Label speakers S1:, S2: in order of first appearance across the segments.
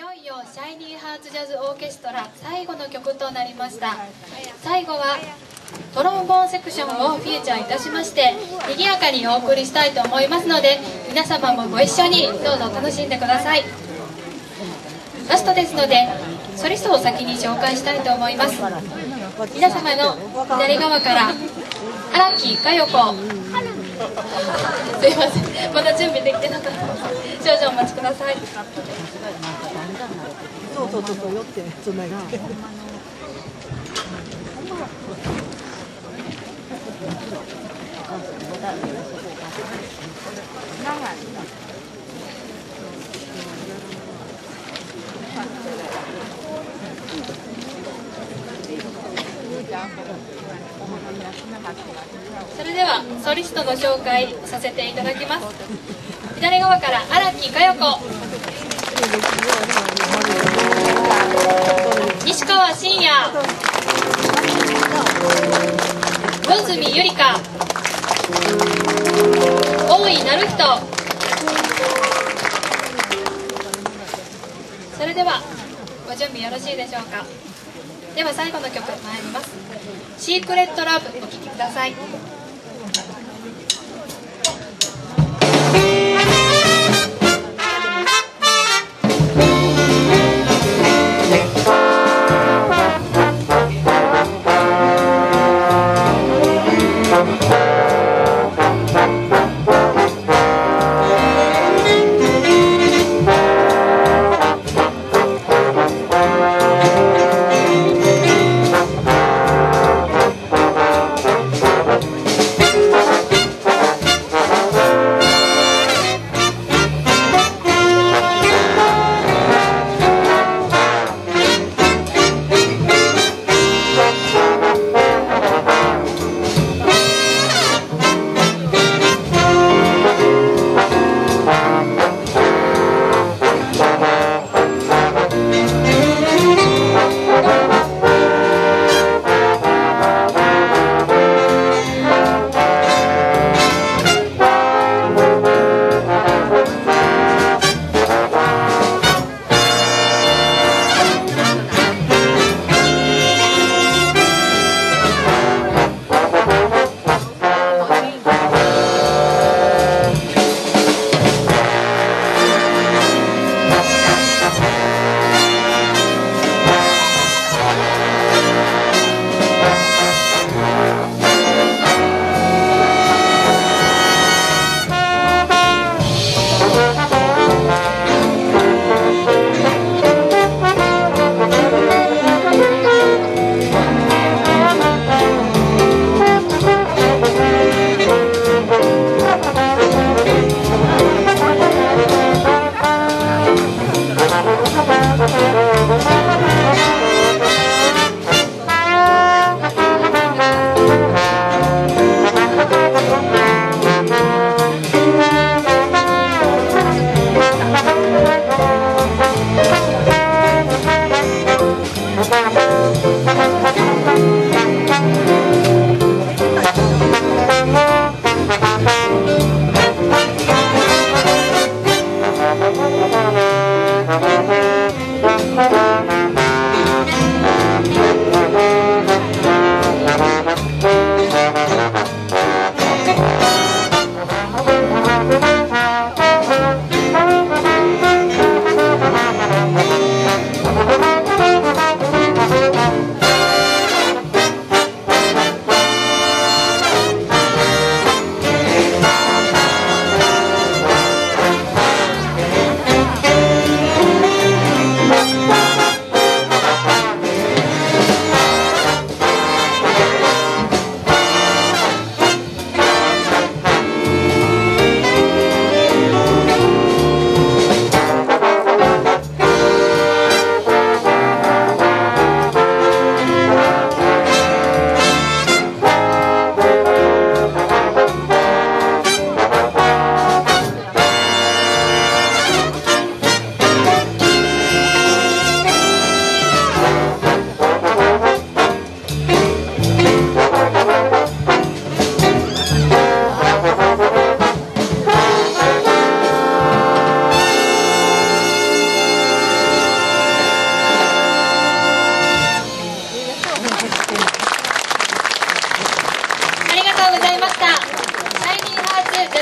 S1: よいよシャイニーハーツジャズオーケストラ最後の曲となりました。最後はトロンボーンセクションをフィーチャーいたしまして賑やかにお送りしたいと思いますので、皆様もご一緒にどうぞ楽しんでください。ラストですのでソリストを先に紹介したいと思います。皆様の左側から荒木佳代子すいません、まだ準備できてなかった。少々お待ちください。
S2: そうそうそうそう、よってつないで。
S1: それではソリストの紹介させていただきます。左側から荒木佳代子、西川真也、文住ゆりか、大井成人。それではご準備よろしいでしょうか。では最後の曲参ります。シークレットラブお聴きください。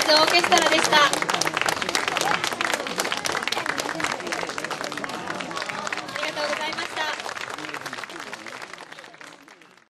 S1: オーケストラでした。